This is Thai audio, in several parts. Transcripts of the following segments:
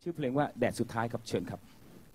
ชื่อเพลงว่าแดดสุดท้ายครับเชิญครับ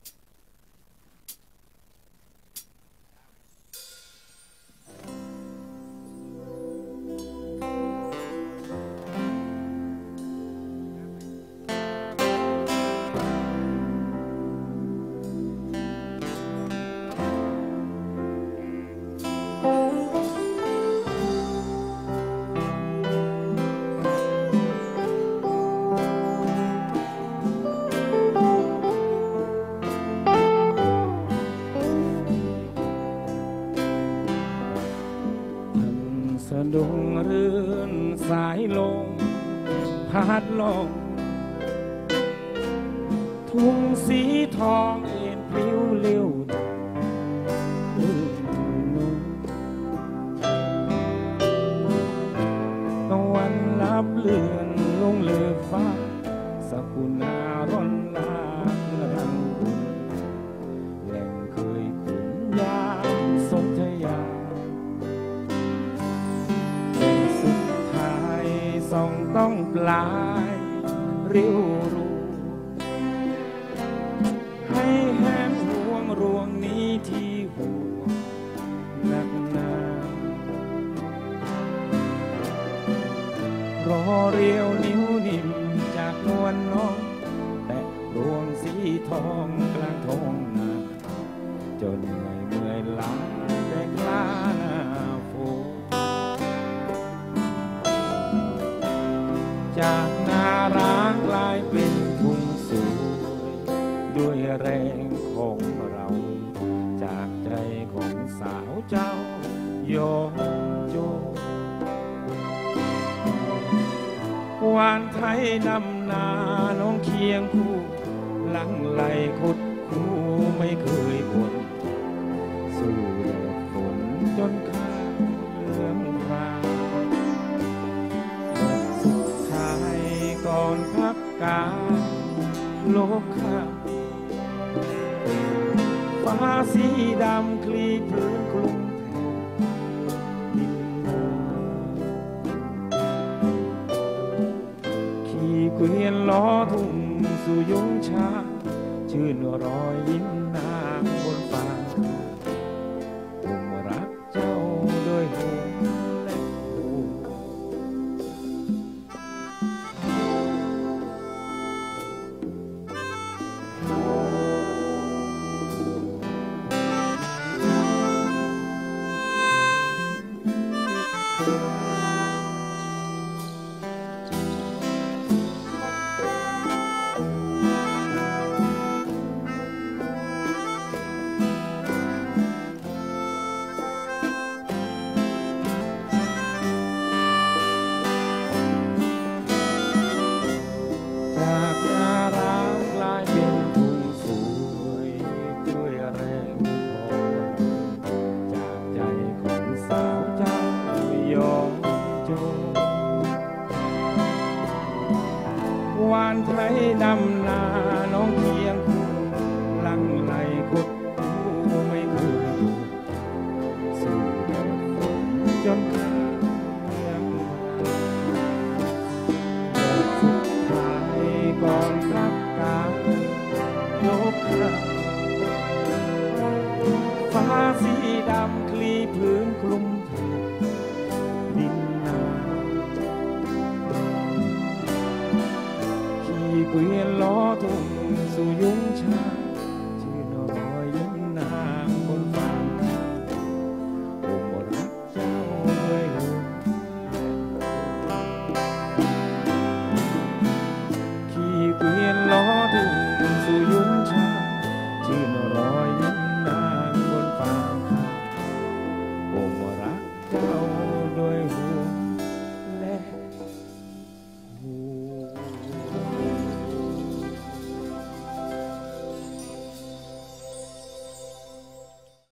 สะดุ้งเรื่อนสายลมพัดลมทุ่งสีทองเอ็นปลิวเลี้ยวตะวันลับเลือนลงเลือฟ้าสกุณาร้อนลากรังอุ่นแหล่งเคยขุนยามสนธยาส่องต้องปลายริ้วรูให้แห้งห่วงรวงนี้ที่ห่วงหนักหนารอเรียวนิ้วนิ่มจากนวลน้องแต่รวงสีทองกลางท้องนาจนไม่เมื่อยล้าแต่กล้าหน้าฝนจากนาร้างกลายเป็นทุ่งสวยด้วยแรงของเราจากใจของสาวเจ้าโยโจวานไทยนำนาน้องเคียงคู่หลังไหลคุดคู่ไม่เคยบ่นสู้แดดฝนจนข้าวเหลืองพรางก่อนพักกาโลกข้าฟ้าสีดำคลีพื้นกรุงดินขี่เกวียนล้อทุ่งสู่ยุ้งชาชื่นรอยยิ้มนางบนฟ้าผมรักเจ้าด้วยหัวและหัววานไทยนำนาน้องเคียงคู่หลังไหลคุดคู่ไม่เคยอยู่สู้แดดฝนจนข้าวเหลืองสุดท้ายก่อนรับการยกข้าฟ้าสีดำคลีพื้นคลุมดินนาเกวียนล้อทุ่งสู่ยุ้งชา